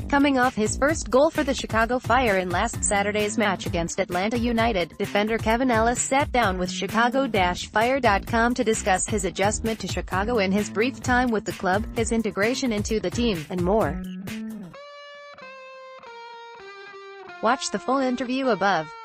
Coming off his first goal for the Chicago Fire in last Saturday's match against Atlanta United, defender Kevin Ellis sat down with Chicago-Fire.com to discuss his adjustment to Chicago in his brief time with the club, his integration into the team, and more. Watch the full interview above.